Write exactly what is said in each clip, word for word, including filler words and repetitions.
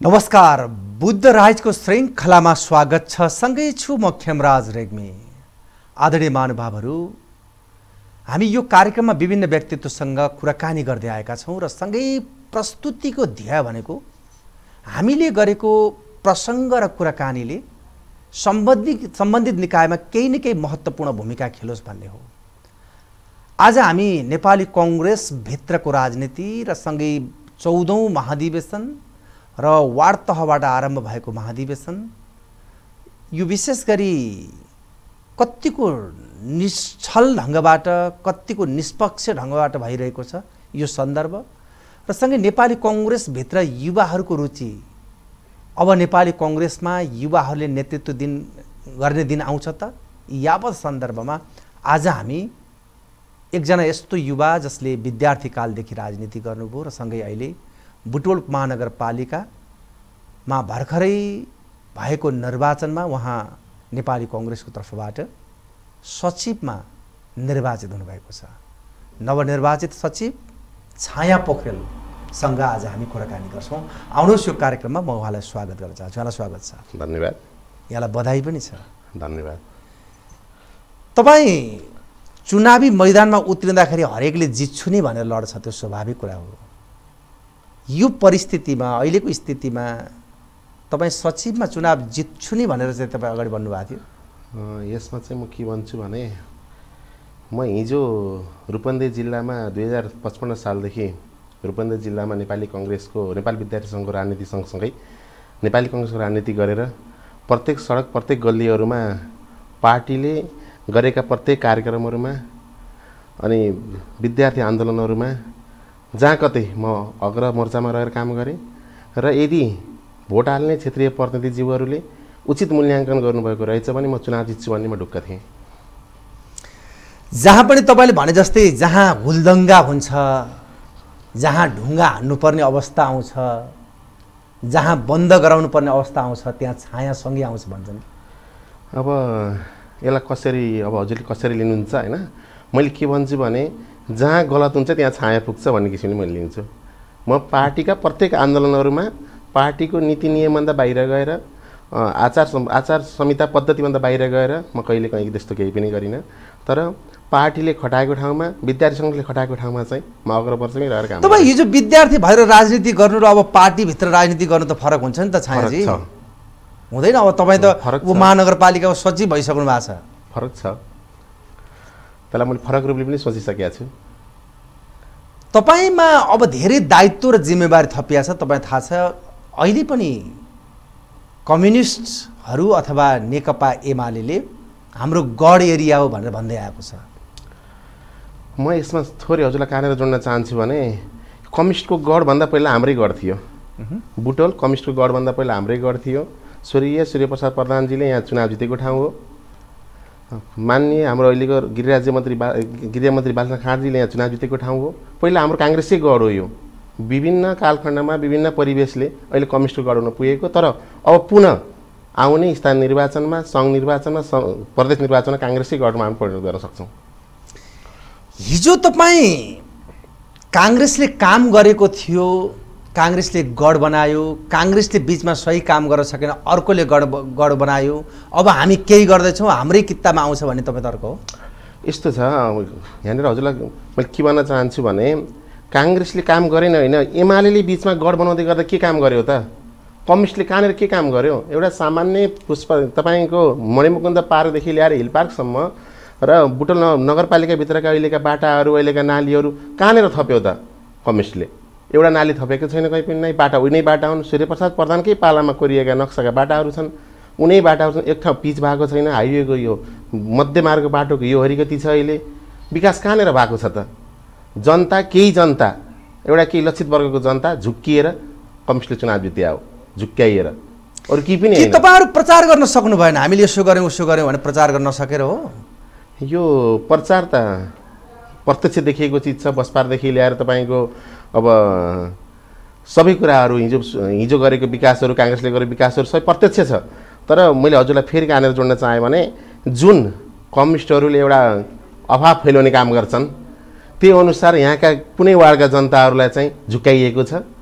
नमस्कार, बुद्ध राइजको श्रृङ्खलामा स्वागत छ। सँगै छु म खेमराज रेग्मी। आदरणीय महानुभावहरू, हामी यो कार्यक्रममा विभिन्न व्यक्तित्वसँग कुराकानी गर्दै आएका छौँ र सँगै प्रस्तुतिको ध्येय भनेको हामीले गरेको प्रसङ्ग र कुराकानीले सम्बन्धित सम्बन्धित निकायमा केही न केही महत्त्वपूर्ण भूमिका खेलोस् भन्ने हो। आज हामी नेपाली कङ्ग्रेस भित्रको राजनीति र सँगै चौधौँ महाधिवेशन र वार्ड तहबाट आरम्भ भएको महाधिवेशन, यो विशेष गरी कतिको निश्चल ढङ्गबाट कतिको निष्पक्ष ढङ्गबाट भइरहेको छ यो सन्दर्भ र सँगै नेपाली कङ्ग्रेसभित्र युवाहरूको रुचि, अब नेपाली कङ्ग्रेसमा युवाहरूले नेतृत्व दिन गर्ने दिन आउँछ त, यावत सन्दर्भमा आज हामी एकजना यस्तो युवा जसले विद्यार्थीकालदेखि राजनीति गर्नुभयो र सँगै अहिले बुटवल महानगरपालिकामा भर्खरै भएको निर्वाचनमा उहाँ नेपाली कङ्ग्रेसको तर्फबाट सचिवमा निर्वाचित हुनुभएको छ। नवनिर्वाचित सचिव छाया पोखरेलसँग आज हामी कुराकानी गर्छौँ। आउनुहोस् यो कार्यक्रममा म उहाँलाई स्वागत गर्न चाहन्छु। यहाँलाई स्वागत छ। धन्यवाद। यहाँलाई बधाई पनि छ। धन्यवाद। तपाईँ चुनावी मैदानमा उत्रिँदाखेरि हरेकले जित्छु नि भनेर लड्छ, त्यो स्वाभाविक कुरा हो। यो परिस्थितिमा, अहिलेको स्थितिमा तपाईँ सचिवमा चुनाव जित्छु नि भनेर चाहिँ तपाईँ अगाडि बढ्नुभएको थियो। यसमा चाहिँ म के भन्छु भने, म हिजो रूपन्देही जिल्लामा दुई हजार पचपन्न सालदेखि रूपन्देही जिल्लामा नेपाली कङ्ग्रेसको नेपाली विद्यार्थी सङ्घको राजनीति सँगसँगै नेपाली कङ्ग्रेसको राजनीति गरेर प्रत्येक सडक प्रत्येक गल्लीहरूमा पार्टीले गरेका प्रत्येक कार्यक्रमहरूमा अनि विद्यार्थी आन्दोलनहरूमा जहाँ कतै म अग्र मोर्चामा रहेर काम गरेँ र यदि भोट हाल्ने क्षेत्रीय प्रतिनिधिज्यूहरूले उचित मूल्याङ्कन गर्नुभएको रहेछ भने म चुनाव जित्छु भन्ने म ढुक्क थिएँ। जहाँ पनि तपाईँले भने जस्तै जहाँ हुलदङ्गा हुन्छ, जहाँ ढुङ्गा हान्नुपर्ने अवस्था आउँछ, जहाँ बन्द गराउनु पर्ने अवस्था आउँछ, त्यहाँ छाया सँगै आउँछ भन्छन्। अब यसलाई कसरी, अब हजुरले कसरी लिनुहुन्छ होइन, मैले के भन्छु भने जहाँ गलत हुन्छ त्यहाँ छाया पुग्छ भन्ने किसिमले मैले लिन्छु। म पार्टीका प्रत्येक आन्दोलनहरूमा पार्टीको नीति नियमभन्दा बाहिर गएर, आचार आचार संहिता पद्धतिभन्दा बाहिर गएर म कहिले कहीँ त्यस्तो केही पनि गरिनँ। तर पार्टीले खटाएको ठाउँमा, विद्यार्थी सङ्घले खटाएको ठाउँमा चाहिँ म अग्रपर्चमै रहेर काम। तपाईँ हिजो विद्यार्थी भएर राजनीति गर्नु र अब पार्टीभित्र राजनीति गर्नु त फरक हुन्छ नि त छायाजी? हुँदैन। अब तपाईँ त महानगरपालिकाको सचिव भइसक्नु भएको छ। फरक छ। त्यसलाई मैले फरक रूपले पनि सोचिसकेको छु। तपाईँमा अब धेरै दायित्व र जिम्मेवारी थपिया छ। तपाईँ थाहा छ, अहिले पनि कम्युनिस्टहरू अथवा नेकपा एमाले हाम्रो गढ एरिया हो भनेर भन्दै आएको छ। म यसमा थोरै हजुरलाई कहाँनिर जोड्न चाहन्छु भने, कम्युनिस्टको गढभन्दा पहिला हाम्रै गढ थियो। बुटवल कम्युनिस्टको गढभन्दा पहिला हाम्रै गढ थियो। स्वर्गीय सूर्यप्रसाद प्रधानजीले यहाँ चुनाव जितेको ठाउँ हो। माननीय हाम्रो अहिलेको गृहराज्य मन्त्री बा गृहमन्त्री बालकृष्ण खाँडजीले यहाँ चुनाव जितेको ठाउँ हो। पहिला हाम्रो काङ्ग्रेसै गढ हो यो। विभिन्न कालखण्डमा विभिन्न परिवेशले अहिले कम्युनिस्टको गढ हुन पुगेको, तर अब पुनः आउने स्थानीय निर्वाचनमा, सङ्घ निर्वाचनमा, प्रदेश निर्वाचनमा काङ्ग्रेसै गढमा हामी परिणत गर्न सक्छौँ। हिजो तपाईँ काङ्ग्रेसले काम गरेको थियो, काङ्ग्रेसले गढ बनायो, काङ्ग्रेसले बिचमा सही काम गर्न सकेन, अर्कोले गढ गढ बनायो, अब हामी केही गर्दैछौँ, हाम्रै कित्तामा आउँछ भन्ने तपाईँ तर्क हो? यस्तो छ, यहाँनिर हजुरलाई मैले के भन्न चाहन्छु भने, काङ्ग्रेसले काम गरेन होइन, एमाले बिचमा गढ बनाउँदै गर्दा के काम गर्यो त? कम्युनिस्टले कहाँनिर के काम गर्यो? एउटा सामान्य पुष्प तपाईँको मणिमुकुन्द पार्कदेखि ल्याएर हिल पार्कसम्म र बुटवल नगरपालिकाभित्रका अहिलेका बाटाहरू, अहिलेका नालीहरू कहाँनिर थप्यो त कम्युनिस्टले? एउटा नाली थपेको छैन कहीँ पनि। नै बाटा उनै बाटा हुन्, सूर्यप्रसाद प्रधानकै पालामा कोरिएका नक्साका बाटाहरू छन्, उनै बाटाहरू छन्। एक ठाउँ पिच भएको छैन, हाइवेको यो मध्यमार्ग बाटोको यो हरिकति छ। अहिले विकास कहाँनिर भएको छ त? जनता, केही जनता, एउटा केही लक्षित वर्गको जनता झुक्किएर कम्युनिस्टले चुनाव जिते हो, झुक्क्याइएर, अरू केही पनि होइन। तपाईँहरू प्रचार गर्न सक्नु भएन, हामीले यसो गऱ्यौँ उसो गऱ्यौँ भने प्रचार गर्न नसकेर हो? यो प्रचार त प्रत्यक्ष देखिएको चिज छ। बसपादेखि ल्याएर तपाईँको अब सबै कुराहरू, हिजो हिजो गरेको विकासहरू, काङ्ग्रेसले गरेको विकासहरू सबै प्रत्यक्ष छ। तर मैले हजुरलाई फेरि कहाँनिर जोड्न चाहेँ भने, जुन कम्युनिस्टहरूले एउटा अभाव फैलाउने काम गर्छन्, त्यो अनुसार यहाँका कुनै वार्डका जनताहरूलाई चाहिँ झुक्काइएको छ।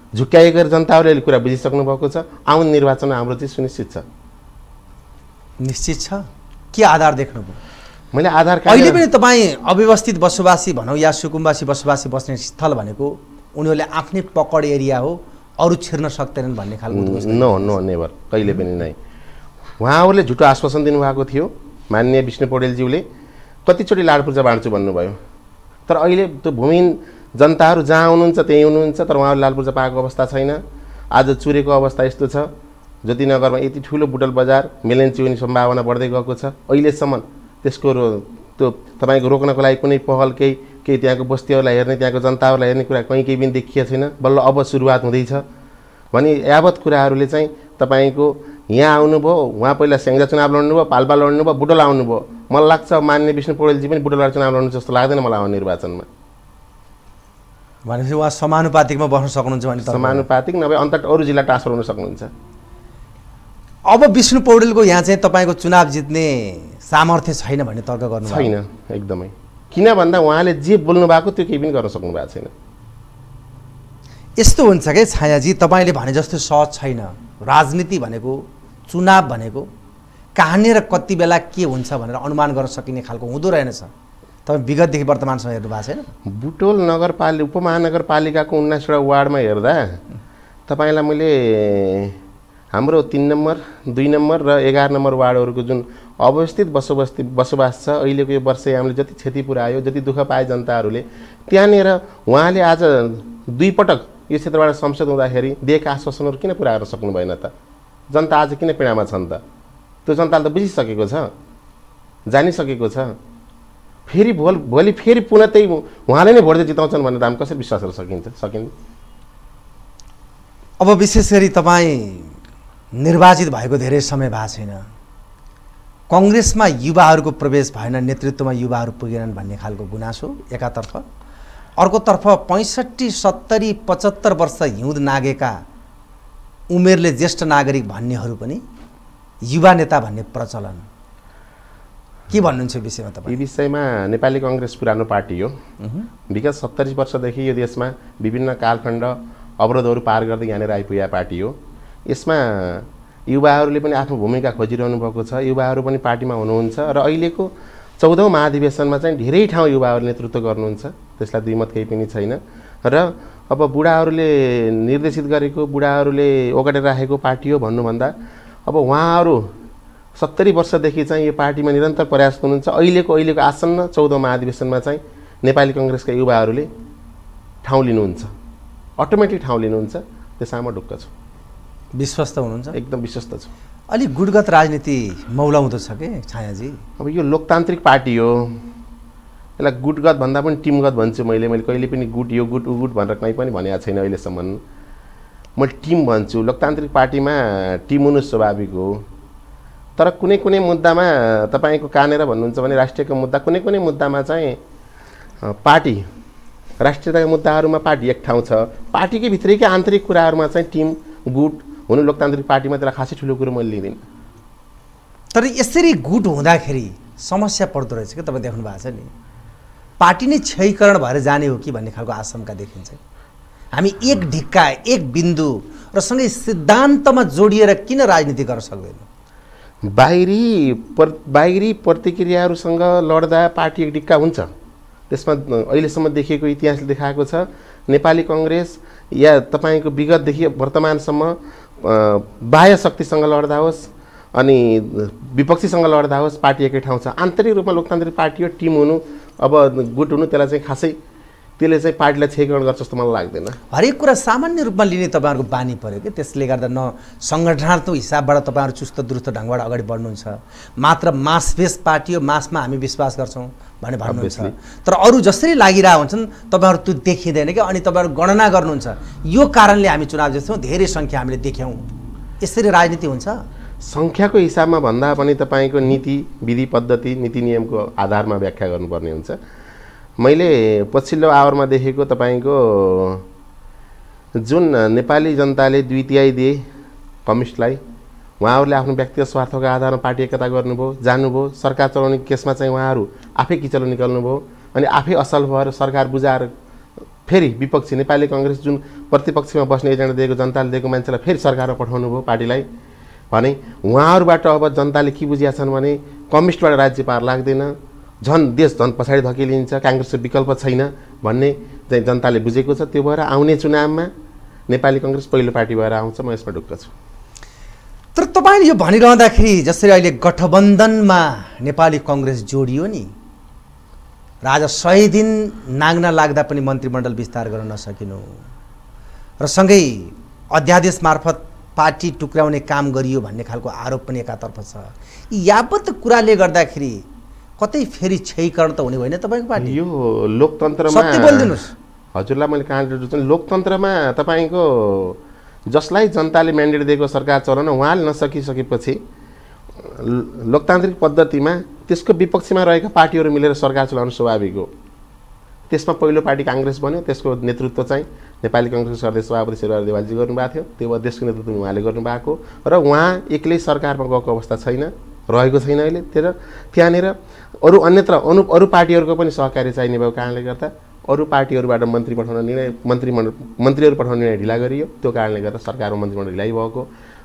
झुक्क्याएको जनताहरूले कुरा बुझिसक्नु भएको छ। आउने निर्वाचनमा हाम्रो चाहिँ सुनिश्चित छ। निश्चित छ। के आधार देख्नुभयो? मैले आधार अहिले पनि तपाईँ अव्यवस्थित बसोबासी भनौँ या सुकुम्बासी बसोबासी बस्ने स्थल भनेको उनीहरूले आफ्नै पकड एरिया हो, अरू छिर्न सक्दैनन् भन्ने खालको? नो नो नेभर, कहिले पनि नै। उहाँहरूले झुटो आश्वासन दिनुभएको थियो माननीय विष्णु पौडेलज्यूले, कतिचोटि लाडपूर्जा बाँड्छु भन्नुभयो, तर अहिले त्यो भूमिहीन जनताहरू जहाँ हुनुहुन्छ त्यहीँ हुनुहुन्छ, तर उहाँहरूले लालपूर्जा पाएको अवस्था छैन। आज चुरेको अवस्था यस्तो छ, ज्योतिनगरमा यति ठुलो बुटल बजार मेलेन्ची हुने सम्भावना बढ्दै गएको छ। अहिलेसम्म त्यसको त्यो तपाईँको रोक्नको लागि कुनै पहल केही केही त्यहाँको बस्तीहरूलाई हेर्ने, त्यहाँको जनताहरूलाई हेर्ने कुरा कहीँ केही पनि देखिएको छैन। बल्ल अब सुरुवात हुँदैछ भने यावत कुराहरूले चाहिँ तपाईँको यहाँ आउनुभयो, उहाँ पहिला स्याङ्जा चुनाव लड्नुभयो, पाल्पा लड्नुभयो, बुटोल आउनुभयो। मलाई लाग्छ मान्य विष्णु पौडेलजी पनि बुटोलबाट चुनाव लड्नु जस्तो लाग्दैन मलाई आउने निर्वाचनमा। भनेपछि उहाँ समानुपातिकमा बस्न सक्नुहुन्छ भने? समानुपातिक नभए अन्त अरू जिल्ला ट्रान्सफर हुन सक्नुहुन्छ। अब विष्णु पौडेलको यहाँ चाहिँ तपाईँको चुनाव जित्ने सामर्थ्य छैन भन्ने तर्क गर्नु छैन एकदमै। किन भन्दा उहाँले जे बोल्नु भएको त्यो केही पनि गर्न सक्नु भएको छैन। यस्तो हुन्छ कि छायाजी, तपाईँले भने जस्तो सहज छैन। राजनीति भनेको, चुनाव भनेको कहाँनिर कति बेला के हुन्छ भनेर अनुमान गर्न सकिने खालको हुँदो रहेनछ। तपाईँ विगतदेखि वर्तमानसम्म हेर्नु भएको छैन? बुटोल नगरपालिका उपमहानगरपालिकाको उन्नाइसवटा वार्डमा हेर्दा तपाईँलाई मैले हाम्रो तीन नम्बर, दुई नम्बर र एघार नम्बर वार्डहरूको जुन अवस्थित बसोबस्ती बसोबास छ, अहिलेको यो वर्षयामले जति क्षति पुर्यायो, जति दुःख पाए जनताहरूले, त्यहाँनिर उहाँले आज दुई पटक यो क्षेत्रबाट संसद हुँदाखेरि दिएका आश्वासनहरू किन पुरा गर्न सक्नु भएन त? जनता आज किन पीडामा छन् त? त्यो जनताले त बुझिसकेको छ, जानिसकेको छ। फेरि भोल भोलि फेरि पुनः त्यही उहाँले नै भोट जिताउँछन् भनेर हामी कसरी विश्वास गर्न सकिन्छ? सकिन्छ। अब विशेष गरी तपाईँ निर्वाचित भएको धेरै समय भएको छैन। कङ्ग्रेसमा युवाहरूको प्रवेश भएन, नेतृत्वमा युवाहरू पुगेनन् भन्ने खालको गुनासो एकातर्फ, अर्कोतर्फ पैँसठी सत्तरी पचहत्तर वर्ष हिउँद नागेका उमेरले ज्येष्ठ नागरिक भन्नेहरू पनि युवा नेता भन्ने प्रचलन। के भन्नुहुन्छ विषयमा तपाईँ? यो विषयमा नेपाली कङ्ग्रेस पुरानो पार्टी हो। विगत सत्तरी वर्षदेखि यो देशमा विभिन्न कालखण्ड अवरोधहरू पार गर्दै यहाँनिर आइपुगेका पार्टी हो। यसमा युवाहरूले पनि आफ्नो भूमिका खोजिरहनु भएको छ। युवाहरू पनि पार्टीमा हुनुहुन्छ र अहिलेको चौधौँ महाधिवेशनमा चाहिँ धेरै ठाउँ युवाहरूले नेतृत्व गर्नुहुन्छ, त्यसलाई दुई मत केही पनि छैन। र अब बुढाहरूले निर्देशित गरेको, बुढाहरूले ओगटेर राखेको पार्टी हो भन्नुभन्दा अब उहाँहरू सत्तरी वर्षदेखि चाहिँ यो पार्टीमा निरन्तर प्रयास हुनुहुन्छ। अहिलेको अहिलेको आसन्न चौधौँ महाधिवेशनमा चाहिँ नेपाली कङ्ग्रेसका युवाहरूले ठाउँ लिनुहुन्छ, अटोमेटिक ठाउँ लिनुहुन्छ। त्यसमा म ढुक्क छु। विश्वस्त हुनुहुन्छ? एकदम विश्वस्त छु। अलिक गुटगत राजनीति मौलाउँदो छ कि छायाजी? अब यो लोकतान्त्रिक पार्टी हो, यसलाई गुटगत भन्दा पनि टिमगत भन्छु मैले। मैले कहिले पनि गुट यो गुट उ गुट भनेर कहीँ पनि भनेको छैन अहिलेसम्म। म टिम भन्छु। लोकतान्त्रिक पार्टीमा टिम हुनु स्वाभाविक हो, तर कुनै कुनै मुद्दामा तपाईँको कहाँनिर भन्नुहुन्छ भने राष्ट्रियको मुद्दा, कुनै कुनै मुद्दामा चाहिँ पार्टी, राष्ट्रियताका मुद्दाहरूमा पार्टी एक ठाउँ छ, पार्टीकै भित्रैकै आन्तरिक कुराहरूमा चाहिँ टिम गुट हुनु लोकतान्त्रिक पार्टीमा त्यसलाई खासै ठुलो कुरो मैले लिँदिनँ। तर यसरी गुट हुँदाखेरि समस्या पर्दो रहेछ कि तपाईँ देख्नु भएको छ नि, पार्टी नै क्षयीकरण भएर जाने हो कि भन्ने खालको आशंका देखिन्छ। हामी एक ढिक्का, एक बिन्दु र सँगै सिद्धान्तमा जोडिएर किन राजनीति गर्न सक्दैनौँ? बाहिरी पर बाहिरी प्रतिक्रियाहरूसँग लड्दा पार्टी एक ढिक्का हुन्छ। त्यसमा अहिलेसम्म देखिएको इतिहासले देखाएको छ, नेपाली कङ्ग्रेस या तपाईँको विगतदेखि वर्तमानसम्म बाह्य शक्तिसँग लड्दा होस् अनि विपक्षीसँग लड्दा होस्, पार्टी एकै ठाउँ छ। आन्तरिक रूपमा लोकतान्त्रिक पार्टी हो, टिम हुनु, अब गुट हुनु, त्यसलाई चाहिँ खासै त्यसले चाहिँ पार्टीलाई क्षयीकरण गर्छ जस्तो मलाई लाग्दैन। हरेक कुरा सामान्य रूपमा लिने तपाईँहरूको बानी पऱ्यो कि, त्यसले गर्दा न सङ्गठनात्मक हिसाबबाट तपाईँहरू चुस्त दुरुस्त ढङ्गबाट अगाडि बढ्नुहुन्छ, मात्र मास बेस पार्टी हो, मासमा हामी विश्वास गर्छौँ भने भन्नुहुन्छ। तर अरू जसरी लागिरहेको हुन्छन् तपाईँहरू त्यो देखिँदैन कि, अनि तपाईँहरू गणना गर्नुहुन्छ यो कारणले हामी चुनाव जित्छौँ, धेरै सङ्ख्या हामीले देख्यौँ। यसरी राजनीति हुन्छ? सङ्ख्याको हिसाबमा भन्दा पनि तपाईँको नीति विधि पद्धति नीति नियमको आधारमा व्याख्या गर्नुपर्ने हुन्छ। मैले पछिल्लो आवरमा देखेको तपाईँको जुन नेपाली जनताले दुई तिहाई दिए कम्युनिस्टलाई, उहाँहरूले आफ्नो व्यक्तिगत स्वार्थको आधारमा पार्टी एकता गर्नुभयो, जानुभयो, सरकार चलाउने केसमा चाहिँ उहाँहरू आफै किचलो निकाल्नुभयो अनि आफै असल भएर सरकार बुझाएर फेरि विपक्षी नेपाली कङ्ग्रेस जुन प्रतिपक्षमा बस्ने एजेन्डा दिएको जनताले दिएको मान्छेलाई फेरि सरकारमा पठाउनु भयो पार्टीलाई भने उहाँहरूबाट अब जनताले के बुझिया छन् भने कम्युनिस्टबाट राज्य पार लाग्दैन, झन् देश झन् पछाडि धकेलिन्छ, काङ्ग्रेसको विकल्प छैन भन्ने चाहिँ जनताले बुझेको छ। त्यो भएर आउने चुनावमा नेपाली काङ्ग्रेस पहिलो पार्टी भएर आउँछ, म यसमा ढुक्क छु। तर तपाईँले यो भनिरहँदाखेरि जसरी अहिले गठबन्धनमा नेपाली काङ्ग्रेस जोडियो नि, र आज सय दिन नाग्न लाग्दा पनि मन्त्रीमण्डल विस्तार गर्न नसकिनु र सँगै अध्यादेश मार्फत पार्टी टुक्राउने काम गरियो भन्ने खालको आरोप पनि एकातर्फ छ। यी यावत कुराले गर्दाखेरि कतै फेरि क्षयीकरण त हुने होइन तपाईँको पार्टी? यो लोकतन्त्रमा सत्य बोलिदिनुहोस्। हजुरलाई मैले कहाँ लोकतन्त्रमा तपाईँको जसलाई जनताले म्यान्डेट दिएको सरकार चलाउन उहाँले नसकिसकेपछि लोकतान्त्रिक पद्धतिमा त्यसको विपक्षमा रहेका पार्टीहरू मिलेर सरकार चलाउनु स्वाभाविक हो। त्यसमा पहिलो पार्टी काङ्ग्रेस बन्यो, त्यसको नेतृत्व चाहिँ नेपाली काङ्ग्रेसको सदस्य सभापति शेरबहादुर देवालजी गर्नुभएको थियो। त्यो देशको नेतृत्व उहाँले गर्नुभएको र उहाँ एक्लै सरकारमा गएको अवस्था छैन, रहेको छैन अहिले। त्यही त्यहाँनिर अरू अन्यत्र अनु अरू पार्टीहरूको पनि सहकार्य चाहिने भएको कारणले गर्दा अरू पार्टीहरूबाट मन्त्री पठाउन निर्णय मन्त्रीमण्डल मन्त्रीहरू पठाउने निर्णय ढिला गरियो। त्यो कारणले गर्दा सरकारमा मन्त्रीमण्डल ढिलाइ भएको।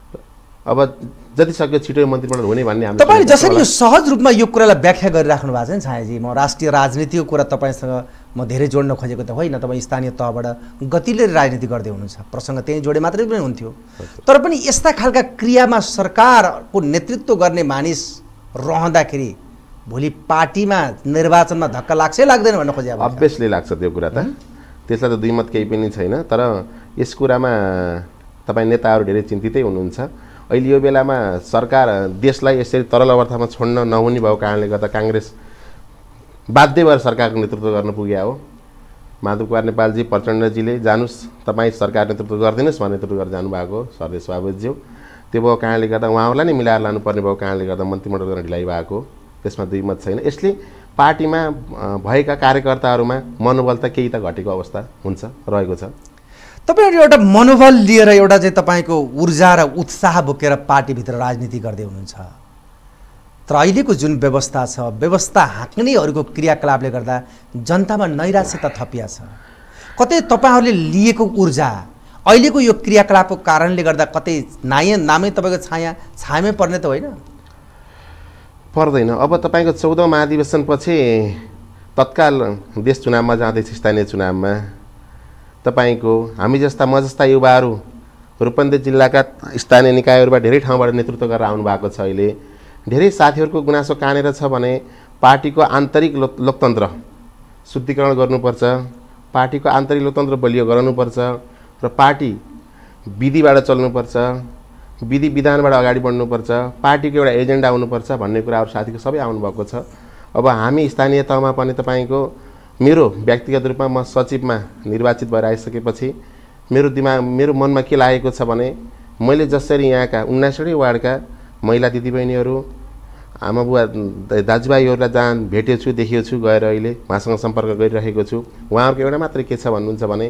अब जति सक्यो छिटो मन्त्रीमण्डल हुने भन्ने हामी तपाईँले जसरी यो सहज रूपमा यो कुरालाई व्याख्या गरिराख्नु भएको छ नि छायाजी, म राष्ट्रिय राजनीतिको कुरा तपाईँसँग म धेरै जोड्न खोजेको त होइन। तपाईँ स्थानीय तहबाट गतिले राजनीति गर्दै हुनुहुन्छ, प्रसङ्ग त्यहीँ जोडे मात्रै पनि हुन्थ्यो। तर पनि यस्ता खालका क्रियामा सरकारको नेतृत्व गर्ने मानिस रहँदाखेरि भोलि पार्टीमा निर्वाचनमा धक्का लाग्छै लाग्दैन भन्न खोजे? अभियसली लाग्छ त्यो कुरा त, त्यसलाई त दुई मत केही पनि छैन। तर यस कुरामा तपाईँ नेताहरू धेरै चिन्तितै हुनुहुन्छ। अहिले यो बेलामा सरकार देशलाई यसरी तरल अवस्थामा छोड्न नहुने भएको कारणले गर्दा काङ्ग्रेस बाध्य भएर सरकारको नेतृत्व गर्न पुग्या हो। माधव कुमार नेपालजी प्रचण्डजीले जानुस् तपाईँ सरकार नेतृत्व गरिदिनुहोस् भनेर नेतृत्व गरेर जानुभएको सर सभापतिज्यू। त्यो भएको कारणले गर्दा उहाँहरूलाई नै मिलाएर लानुपर्ने भएको कारणले गर्दा मन्त्रीमण्डल गर्न ढिलाइ भएको, त्यसमा दुई मत छैन। यसले पार्टीमा भएका कार्यकर्ताहरूमा मनोबल त केही त घटेको अवस्था हुन्छ, रहेको छ। तपाईँहरू एउटा मनोबल लिएर एउटा चाहिँ तपाईँको ऊर्जा र उत्साह बोकेर पार्टीभित्र राजनीति गर्दै हुनुहुन्छ। तर अहिलेको जुन व्यवस्था छ, व्यवस्था हाँक्नेहरूको क्रियाकलापले गर्दा जनतामा नैराश्यता थपिया छ। कतै तपाईँहरूले लिएको ऊर्जा अहिलेको यो क्रियाकलापको कारणले गर्दा कतै नाय नामै तपाईँको छाया छायामै पर्ने त होइन? पर्दैन। अब तपाईँको चौधौँ महाधिवेशनपछि तत्काल देश चुनावमा जाँदैछ, स्थानीय चुनावमा तपाईँको हामी जस्ता म जस्ता युवाहरू रूपन्देही जिल्लाका स्थानीय निकायहरूबाट धेरै ठाउँबाट नेतृत्व गरेर आउनु भएको छ। अहिले धेरै साथीहरूको गुनासो कहाँनिर छ भने पार्टीको आन्तरिक लोक लोकतन्त्र शुद्धिकरण गर्नुपर्छ, पार्टीको आन्तरिक लोकतन्त्र बलियो गराउनुपर्छ र पार्टी विधिबाट चल्नुपर्छ, विधि विधानबाट अगाडि बढ्नुपर्छ, पार्टीको एउटा एजेन्डा आउनुपर्छ भन्ने कुराहरू साथीको सबै आउनुभएको छ। अब हामी स्थानीय तहमा पनि तपाईँको मेरो व्यक्तिगत रूपमा म सचिवमा निर्वाचित भएर आइसकेपछि मेरो दिमाग मेरो मनमा के लागेको छ भने मैले जसरी यहाँका उन्नाइसवटै वार्डका महिला दिदीबहिनीहरू आमा बुवा दाजुभाइहरूलाई जहाँ भेटेको छु, देखेको छु, गएर अहिले उहाँसँग सम्पर्क गरिरहेको छु। उहाँहरूको एउटा मात्रै के छ भन्नुहुन्छ भने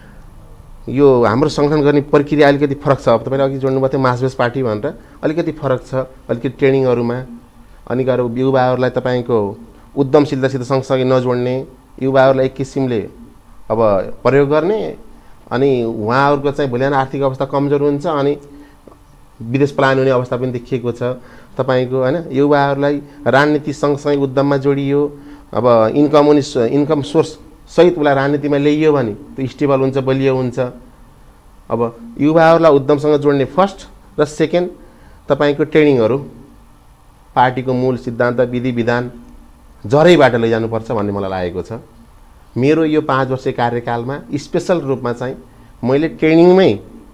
यो हाम्रो सङ्गठन गर्ने प्रक्रिया अलिकति फरक छ। अब तपाईँले अघि जोड्नुभएको थियो मासबेस पार्टी भनेर, अलिकति फरक छ, अलिकति ट्रेनिङहरूमा। अनि गएर युवाहरूलाई तपाईँको उद्यमशीलतासित सँगसँगै नजोड्ने, युवाहरूलाई एक किसिमले अब प्रयोग गर्ने, अनि उहाँहरूको चाहिँ भोलि आर्थिक अवस्था कमजोर हुन्छ अनि विदेश पलायन हुने अवस्था पनि देखिएको छ तपाईँको, होइन? युवाहरूलाई राजनीति सँगसँगै उद्यममा जोडियो, अब इन्कम हुने इन्कम सोर्स सहित उसलाई राजनीतिमा ल्याइयो भने त्यो स्टेबल हुन्छ, बलियो हुन्छ। अब युवाहरूलाई उद्यमसँग जोड्ने फर्स्ट र सेकेन्ड तपाईँको ट्रेनिङहरू, पार्टीको मूल सिद्धान्त विधि विधान जरैबाट लैजानुपर्छ भन्ने मलाई लागेको छ। मेरो यो पाँच वर्ष कार्यकालमा स्पेसल रूपमा चाहिँ मैले ट्रेनिङमै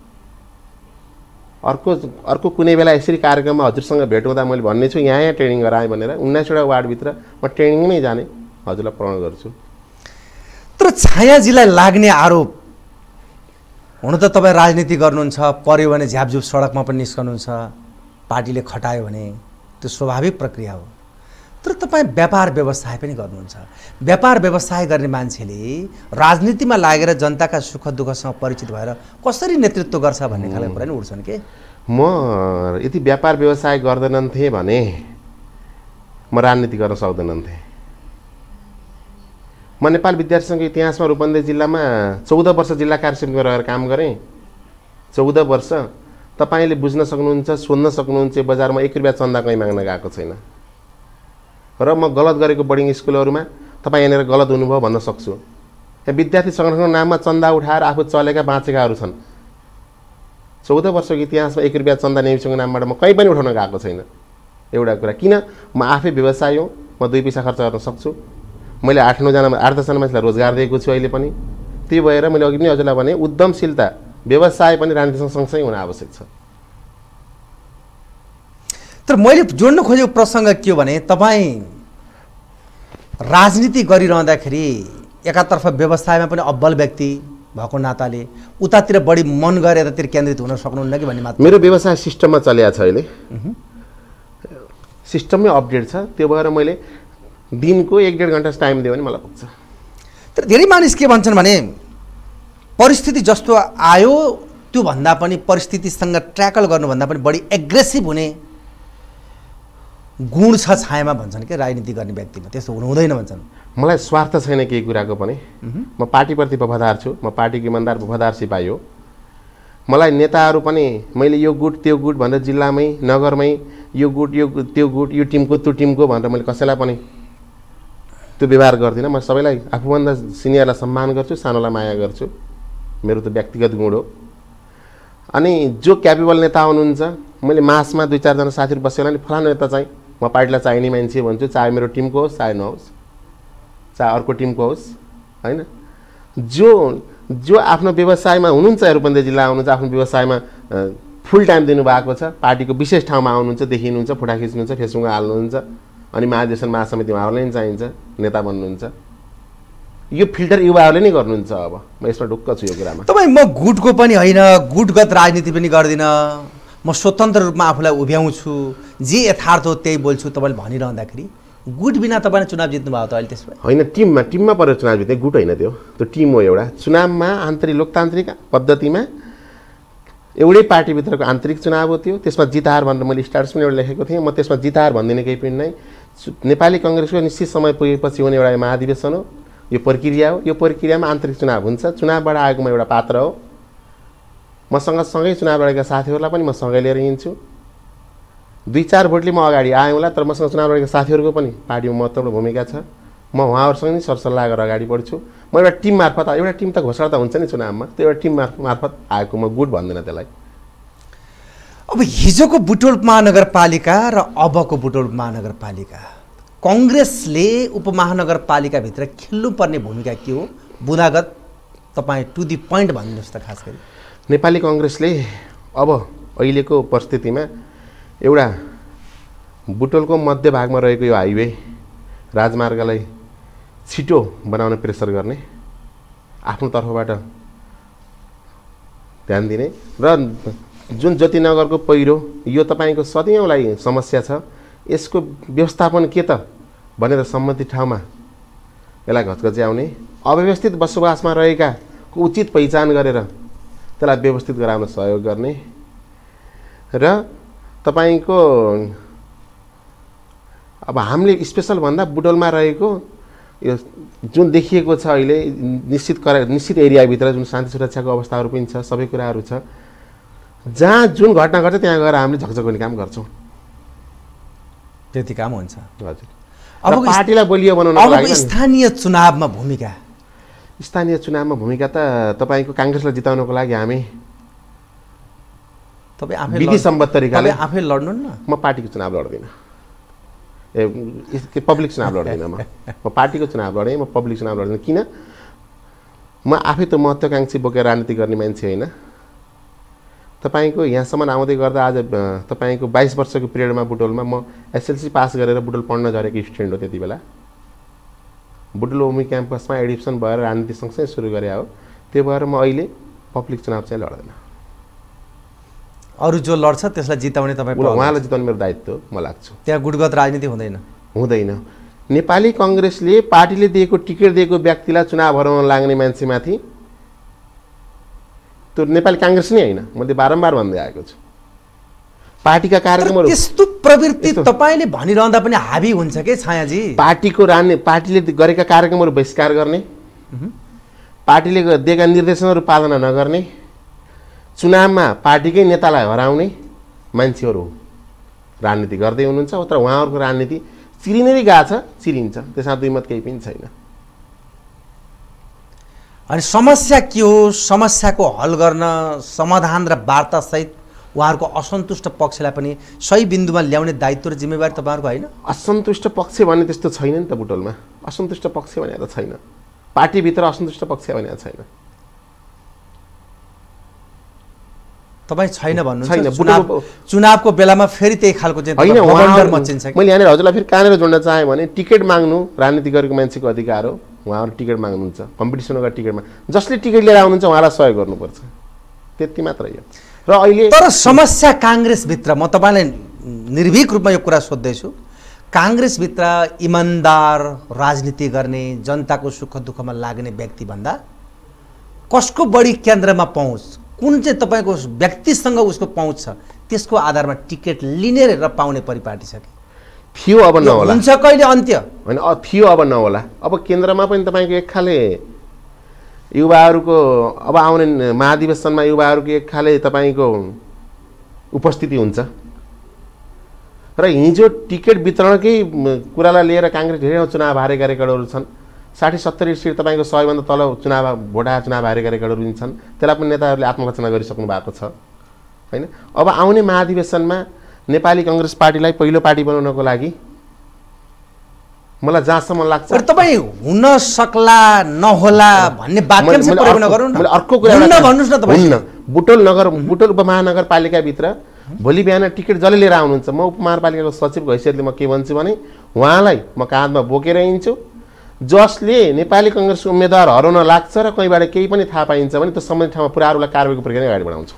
अर्को अर्को कुनै बेला यसरी कार्यक्रममा हजुरसँग भेट हुँदा मैले भन्ने छु यहाँ यहाँ ट्रेनिङ गराएँ भनेर उन्नाइसवटा वार्डभित्र म ट्रेनिङमै जाने हजुरलाई प्रण गर्छु। तर छायाजीलाई लाग्ने आरोप, हुन त तपाईँ राजनीति गर्नुहुन्छ, पर्यो भने झ्यापझुप सडकमा पनि निस्कनुहुन्छ, पार्टीले खटायो भने त्यो स्वाभाविक प्रक्रिया हो। तर तपाईँ व्यापार व्यवसाय पनि गर्नुहुन्छ। व्यापार व्यवसाय गर्ने मान्छेले राजनीतिमा लागेर जनताका सुख दुःखसँग परिचित भएर कसरी नेतृत्व गर्छ भन्ने खालको कुरा नि उठ्छन् के? म यदि व्यापार व्यवसाय गर्दैनन्थेँ भने म राजनीति गर्न सक्दैनन्थेँ। म नेपाल विद्यार्थी सङ्घको इतिहासमा रूपन्देही जिल्लामा चौध वर्ष जिल्ला कार्य समितिमा रहेर काम गरेँ। चौध वर्ष तपाईँले बुझ्न सक्नुहुन्छ, सोध्न सक्नुहुन्छ, बजारमा एक रुपियाँ चन्दा कहीँ माग्न गएको छैन। र म गलत गरेको बोर्डिङ स्कुलहरूमा तपाईँ यहाँनिर गलत हुनुभयो भन्न सक्छु। यहाँ विद्यार्थी सङ्गठनको नाममा चन्दा उठाएर आफू चलेका बाँचेकाहरू छन्। चौध वर्षको इतिहासमा एक रुपियाँ चन्दा नेविसङ्घको नामबाट म कहीँ पनि उठाउन गएको छैन। एउटा कुरा किन, म आफै व्यवसाय हो, म दुई पैसा खर्च गर्न सक्छु। मैले आठ नौजना आठ दसजना मान्छेलाई रोजगार दिएको छु अहिले पनि। त्यही भएर मैले अघि पनि हजुरलाई भने उद्यमशीलता व्यवसाय पनि राजनीतिसँग सँगसँगै हुन आवश्यक छ। तर मैले जोड्न खोजेको प्रसङ्ग के हो भने तपाईँ राजनीति गरिरहँदाखेरि एकातर्फ व्यवसायमा पनि अब्बल व्यक्ति भएको नाताले उतातिर बढी मन गएर यतातिर केन्द्रित हुन सक्नुहुन्न कि भन्ने मात्र। मेरो व्यवसाय सिस्टममा चलिएको छ अहिले, सिस्टममै अपडेट छ। त्यो भएर मैले दिनको एक डेढ घन्टा टाइम दियो भने मलाई पुग्छ। तर धेरै मानिस के भन्छन् भने परिस्थिति जस्तो आयो त्यो भन्दा पनि परिस्थितिसँग ट्याकल गर्नुभन्दा पनि बढी एग्रेसिभ हुने गुण छ छायामा भन्छन् के राजनीति गर्ने व्यक्तिमा, त्यस्तो हुनु हुँदैन भन्छन्। मलाई स्वार्थ छैन केही कुराको पनि। म पार्टीप्रति वफादार छु, म पार्टीको इमान्दार वफादार सिपाही हो। मलाई नेताहरू पनि मैले यो गुट त्यो गुट भनेर जिल्लामै नगरमै यो गुट यो त्यो गुट यो टिमको त्यो टिमको भनेर मैले कसैलाई पनि त्यो व्यवहार गर्दिनँ। म सबैलाई आफूभन्दा सिनियरलाई सम्मान गर्छु, सानोलाई माया गर्छु। मेरो त व्यक्तिगत गुण हो। अनि जो क्यापेबल नेता हुनुहुन्छ, मैले मासमा दुई चारजना साथीहरू बसेर नि फलानु नेता चाहिँ म पार्टीलाई चाहिने मान्छे भन्छु, चाहे मेरो टिमको होस् चाहे नहोस्, चाहे अर्को टिमको होस्, होइन। जो जो आफ्नो व्यवसायमा हुनुहुन्छ, रूपन्देही जिल्ला आउनुहुन्छ, आफ्नो व्यवसायमा फुल टाइम दिनुभएको छ, पार्टीको विशेष ठाउँमा आउनुहुन्छ, देखिनुहुन्छ, फोटा खिच्नुहुन्छ, फेसबुकमा हाल्नुहुन्छ, अनि महाधिवेशन महासमितिमा उहाँहरूलाई नि चाहिन्छ, नेता बन्नुहुन्छ। यो फिल्टर युवाहरूले नै गर्नुहुन्छ। अब म यसमा ढुक्क छु यो कुरामा। तपाईँ म गुटको पनि होइन, गुटगत राजनीति पनि गर्दिनँ, म स्वतन्त्र रूपमा आफूलाई उभ्याउँछु, जे यथार्थ हो त्यही बोल्छु तपाईँले भनिरहँदाखेरि गुट बिना तपाईँले चुनाव जित्नु भएको त अहिले त्यसमा होइन। टिममा टिममा परेर चुनाव जित्ने गुट होइन, त्यो त्यो टिम हो एउटा। चुनावमा आन्तरिक लोकतान्त्रिक पद्धतिमा एउटै पार्टीभित्रको आन्तरिक चुनाव हो त्यो। त्यसमा जितहार भनेर मैले स्टार्स पनि एउटा लेखेको थिएँ। म त्यसमा जितहार भन्दिनँ केही पनि नै। नेपाली कङ्ग्रेसको निश्चित समय पुगेपछि हुने एउटा महाधिवेशन हो, यो प्रक्रिया हो। यो प्रक्रियामा आन्तरिक चुनाव हुन्छ, चुनावबाट आएको म एउटा पात्र हो। मसँग सँगै चुनाव लडेका साथीहरूलाई पनि म सँगै लिएर हिँड्छु। दुई चार भोटले म अगाडि आएँ होला, तर मसँग चुनाव लडेका साथीहरूको पनि पार्टीमा महत्त्वपूर्ण भूमिका छ। म उहाँहरूसँग नै सरसल्लाह गरेर अगाडि बढ्छु। म एउटा टिम मार्फत, एउटा टिम त घोषणा त हुन्छ नि चुनावमा, त्यो एउटा टिम मार्फत आएको, म गुट भन्दिनँ त्यसलाई। अब हिजोको बुटोल महानगरपालिका र अबको बुटोल महानगरपालिका, कङ्ग्रेसले उपमहानगरपालिकाभित्र खेल्नुपर्ने भूमिका के हो? बुदागत तपाईँ टु दि पोइन्ट भनिदिनुहोस् त। खास गरी नेपाली कङ्ग्रेसले अब अहिलेको परिस्थितिमा एउटा बुटोलको मध्य भागमा रहेको यो हाइवे राजमार्गलाई छिटो बनाउन प्रेसर गर्ने, आफ्नो तर्फबाट ध्यान दिने, र जुन जतिनगरको पहिरो यो तपाईँको सदैवलाई समस्या छ, यसको व्यवस्थापन के त भनेर सम्बन्धित ठाउँमा यसलाई घचघच्याउने, अव्यवस्थित बसोबासमा रहेका उचित पहिचान गरेर त्यसलाई व्यवस्थित गराउन सहयोग गर्ने, र तपाईँको अब हामीले स्पेसल भन्दा बुटोलमा रहेको यो जुन देखिएको छ अहिले निश्चित करा निश्चित एरियाभित्र जुन शान्ति सुरक्षाको अवस्थाहरू पनि छ, सबै कुराहरू छ, जहाँ जुन घटना घट्छ त्यहाँ गएर हामीले झकझकाउने काम गर्छौँ। त्यति काम हुन्छ। हजुर। अब पार्टीलाई बलियो बनाउनको लागि स्थानीय चुनावमा भूमिका स्थानीय चुनावमा भूमिका त तपाईँको काङ्ग्रेसलाई जिताउनको लागि हामी तपाईँ आफै विधि सम्मत तरिकाले आफै लड्नु न। म पार्टीको चुनाव लड्दिनँ, ए पब्लिक चुनाव लड्दिनँ। म म पार्टीको चुनाव लडेँ, म पब्लिक चुनाव लड्दिनँ। किन? म आफै त महत्त्वाकाङ्क्षी बोकेर राजनीति गर्ने मान्छे होइन। तपाईँको यहाँसम्म आउँदै गर्दा आज तपाईँको बाइस वर्षको पिरियडमा बुटोलमा म एसएलसी पास गरेर बुटोल पढ्न झरेको स्टुडेन्ट हो। त्यति बेला बुटोल ओमी क्याम्पसमा एडमिसन भएर राजनीति सँगसँगै सुरु गरे हो। त्यो भएर म अहिले पब्लिक चुनाव चाहिँ लड्दैन। अरू जो लड्छ त्यसलाई जिताउने तपाईँ उहाँलाई जिताउने मेरो दायित्व हो, म लाग्छ। त्यहाँ गुटगत राजनीति हुँदैन हुँदैन। नेपाली कङ्ग्रेसले पार्टीले दिएको टिकट दिएको व्यक्तिलाई चुनाव हराउन लाग्ने मान्छेमाथि, त्यो नेपाली काङ्ग्रेस नै होइन, मैले बारम्बार भन्दै आएको छु, पार्टीका कार्यक्रमहरू त्यस्तो प्रवृत्ति तपाईँले भनिरहँदा पनि हाबी हुन्छ के छायाजी? पार्टीको राजनी पार्टीले गरेका कार्यक्रमहरू बहिष्कार गर्ने, पार्टीले दिएका निर्देशनहरू पालना नगर्ने, चुनावमा पार्टीकै नेतालाई हराउने मान्छेहरू राजनीति गर्दै हुनुहुन्छ। तर उहाँहरूको राजनीति चिरिनै गएको छ, चिरिन्छ, त्यसमा दुई मत केही पनि छैन। अनि समस्या के हो? समस्याको हल गर्न समाधान र वार्तासहित उहाँहरूको असन्तुष्ट पक्षलाई पनि सही बिन्दुमा ल्याउने दायित्व र जिम्मेवारी तपाईँहरूको होइन? असन्तुष्ट पक्ष भन्ने त्यस्तो छैन नि त बुटोलमा। असन्तुष्ट पक्ष भने त छैन, पार्टीभित्र असन्तुष्ट पक्ष भने छैन। तपाईँ छैन भन्नुहुन्छ? चुनाव चुनावको बेलामा फेरि त्यही खालको चाहिँ होइन मचिन्छ। मैले यहाँनिर हजुरलाई फेरि कहाँनिर जोड्न चाहेँ भने टिकट माग्नु राजनीति गरेको मान्छेको अधिकार हो। उहाँहरू टिकट माग्नुहुन्छ, कम्पिटिसन गरेर टिकट माग, जसले टिकट लिएर आउनुहुन्छ उहाँलाई सहयोग गर्नुपर्छ, त्यति मात्र हो। र अहिले तर समस्या काङ्ग्रेसभित्र, म तपाईँलाई निर्भीक रूपमा यो कुरा सोध्दैछु, काङ्ग्रेसभित्र इमान्दार राजनीति गर्ने, जनताको सुख दुःखमा लाग्ने व्यक्तिभन्दा कसको बढी केन्द्रमा पहुँच, कुन चाहिँ तपाईँको व्यक्तिसँग उसको पहुँच छ, त्यसको आधारमा टिकट लिने र पाउने परिपाटी छ कि थियो? अब नहोला, हुन्छ कहिले अन्त्य होइन थियो, अब नहोला। अब केन्द्रमा पनि तपाईँको एक खाले युवाहरूको अब आउने महाधिवेशनमा युवाहरूको एक खाले तपाईँको उपस्थिति हुन्छ। र हिजो टिकट वितरणकै कुरालाई लिएर काङ्ग्रेस धेरै चुनाव हारेका रेकर्डहरू छन्। साठी सत्तरी सिट तपाईँको सयभन्दा तल चुनाव भोटा चुनाव हारेका रेकर्डहरू पनि छन्। त्यसलाई पनि नेताहरूले आत्मरचना गरिसक्नु भएको छ, होइन? अब आउने महाधिवेशनमा नेपाली कङ्ग्रेस पार्टीलाई पहिलो पार्टी बनाउनको लागि मलाई जहाँसम्म लाग्छ, तपाईँ हुन सक्ला नहोला भन्ने वाक्यांश प्रयोग नगर्नु न। अर्को कुरा भन्नुहोस् न तपाईँ। बुटोल नगर बुटोल उपमहानगरपालिकाभित्र भोलि बिहान टिकट जसले लिएर आउनुहुन्छ, म उपमहानगरपालिकाको सचिवको हैसियतले म के भन्छु भने उहाँलाई म काँधमा बोकेर हिँड्छु। जसले नेपाली कङ्ग्रेस उम्मेदवार हराउन लाग्छ र कहीँबाट केही पनि थाहा पाइन्छ भने त्यो सम्बन्धित ठाउँमा पुरा अरूलाई कारबाहीको प्रक्रिया अगाडि बढाउँछु।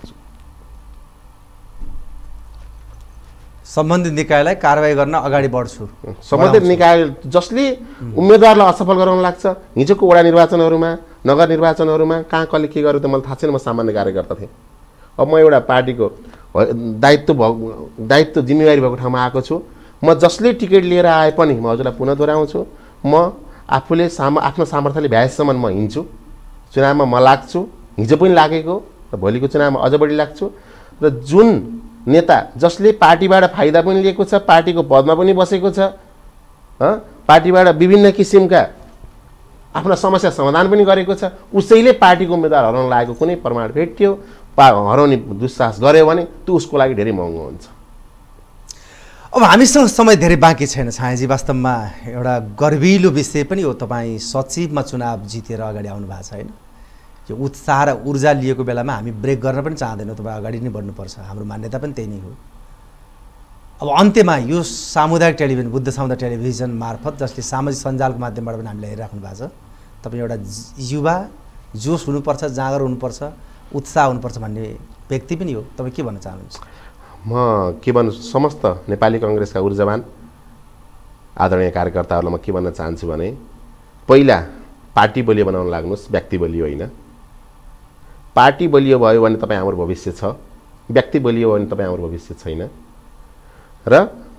सम्बन्धित निकायलाई कारबाही गर्न अगाडि बढ्छु। सम्बन्धित निकाय जसले उम्मेदवारलाई असफल गराउन लाग्छ, हिजोको वडा निर्वाचनहरूमा, नगर निर्वाचनहरूमा कहाँ कसले के गर्यो त मलाई थाहा छैन, म सामान्य कार्यकर्ता थिएँ। अब म एउटा पार्टीको दायित्व भएको दायित्व जिम्मेवारी भएको ठाउँमा आएको छु। म जसले टिकट लिएर आए पनि म हजुरलाई पुनः दोहोऱ्याउँछु, म आफूले साम आफ्नो सामर्थ्यले भ्याएसम्म म हिँड्छु, चुनावमा म लाग्छु, हिजो पनि लागेको र भोलिको चुनावमा अझ बढी लाग्छु। र जुन नेता जसले पार्टीबाट फाइदा पनि लिएको छ, पार्टीको पदमा पनि बसेको छ, पार्टीबाट विभिन्न किसिमका आफ्ना समस्या समाधान पनि गरेको छ, उसैले पार्टीको उम्मेदवार हराउन लागेको कुनै प्रमाण भेट्यो, पा हराउने दुस्साहस गर्यो भने त्यो उसको लागि धेरै महँगो हुन्छ। अब हामीसँग समय धेरै बाँकी छैन छायाजी। वास्तवमा एउटा गर्विलो विषय पनि हो, तपाईँ सचिवमा चुनाव जितेर अगाडि आउनु भएको छ, होइन? यो उत्साह र ऊर्जा लिएको बेलामा हामी ब्रेक गर्न पनि चाहँदैनौँ, तपाईँ अगाडि नै बढ्नुपर्छ, हाम्रो मान्यता पनि त्यही नै हो। अब अन्त्यमा यो सामुदायिक टेलिभिजन, बुद्ध सामुदायिक टेलिभिजन मार्फत, जसले सामाजिक सञ्जालको माध्यमबाट पनि हामीलाई हेरिराख्नु भएको छ, तपाईँ एउटा युवा जोस हुनुपर्छ, जाँगर हुनुपर्छ, उत्साह हुनुपर्छ भन्ने व्यक्ति पनि हो, तपाईँ के भन्न चाहनुहुन्छ? म के भन्नु, समस्त नेपाली कङ्ग्रेसका ऊर्जावान आदरणीय कार्यकर्ताहरूलाई म के भन्न चाहन्छु भने, पहिला पार्टी बलियो बनाउन लाग्नुहोस्, व्यक्ति बलियो होइन। पार्टी बलियो भयो भने तपाईँ हाम्रो भविष्य छ, व्यक्ति बलियो भने तपाईँ हाम्रो भविष्य छैन। र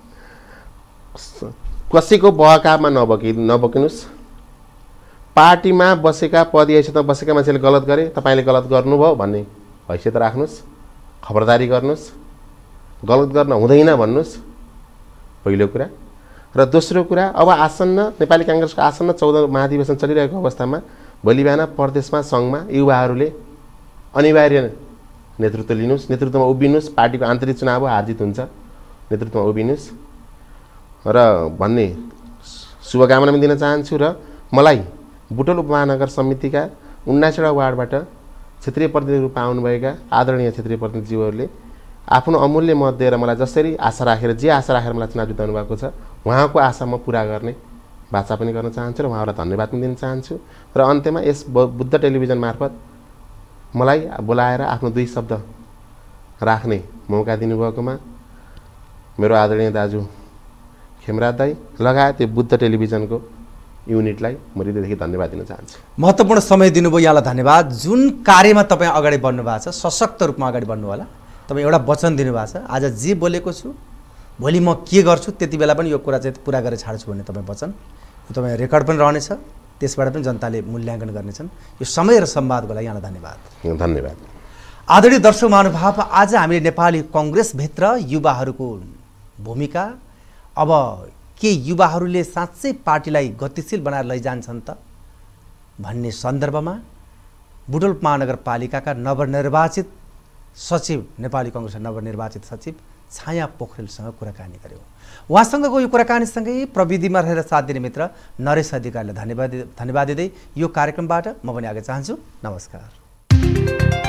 कसैको बहकामा नबकि नबकिनुहोस्। पार्टीमा बसेका पद हैसियतमा बसेका मान्छेले गलत गरे, तपाईँले गलत गर्नुभयो भन्ने हैसियत राख्नुहोस्, खबरदारी गर्नुहोस्, गलत गर्न हुँदैन भन्नुहोस्, पहिलो कुरा। र दोस्रो कुरा, अब आसन्न नेपाली काङ्ग्रेसको आसन्न चौध महाधिवेशन चलिरहेको अवस्थामा भोलि बिहान प्रदेशमा सङ्घमा युवाहरूले अनिवार्य नेतृत्व लिनुहोस्, नेतृत्वमा उभिनुहोस्। पार्टीको आन्तरिक चुनाव हो, हारजित हुन्छ, नेतृत्वमा उभिनुहोस् र भन्ने शुभकामना पनि दिन चाहन्छु। र मलाई बुटोल उपमहानगर समितिका उन्नाइसवटा वार्डबाट क्षेत्रीय प्रतिनिधि रूपमा आउनुभएका आदरणीय क्षेत्रीय प्रतिनिधिज्यूहरूले आफ्नो अमूल्य मत दिएर मलाई जसरी आशा राखेर जे आशा राखेर मलाई चुनाव जिताउनु भएको छ, उहाँको आशा म पुरा गर्ने वाचा पनि गर्न चाहन्छु र उहाँहरूलाई धन्यवाद पनि दिन चाहन्छु। र अन्त्यमा यस बुद्ध टेलिभिजन मार्फत मलाई बोलाएर आफ्नो दुई शब्द राख्ने मौका दिनुभएकोमा मेरो आदरणीय दाजु खेमराज दाई लगायत यो बुद्ध टेलिभिजनको युनिटलाई म हृदयदेखि धन्यवाद दिन चाहन्छु। महत्त्वपूर्ण समय दिनुभयो, यहाँलाई धन्यवाद। जुन कार्यमा तपाईँ अगाडि बढ्नु भएको छ, सशक्त रूपमा अगाडि बढ्नु होला, तपाईँ एउटा वचन दिनुभएको छ, आज जे बोलेको छु भोलि म के गर्छु त्यति बेला पनि यो कुरा चाहिँ पुरा गरेर छाड्छु भन्ने तपाईँ वचन, यो तपाईँ रेकर्ड पनि रहनेछ, त्यसबाट पनि जनताले मूल्याङ्कन गर्नेछन्। यो समय र संवादको लागि यहाँलाई धन्यवाद। धन्यवाद। आदरणीय दर्शक महानुभाव, आज हामीले नेपाली कङ्ग्रेसभित्र युवाहरूको भूमिका, अब के युवाहरूले साँच्चै पार्टीलाई गतिशील बनाएर लैजान्छन् त भन्ने सन्दर्भमा बुटवल महानगरपालिकाका नवनिर्वाचित सचिव, नेपाली कङ्ग्रेसका नवनिर्वाचित सचिव छाया पोखरेलसँग कुराकानी गऱ्यौँ। उहाँसँगको यो कुराकानीसँगै प्रविधिमा रहेर साथ दिने मित्र नरेश अधिकारीलाई धन्यवाद धन्यवाद दिँदै यो कार्यक्रमबाट म पनि आगे चाहन्छु। नमस्कार।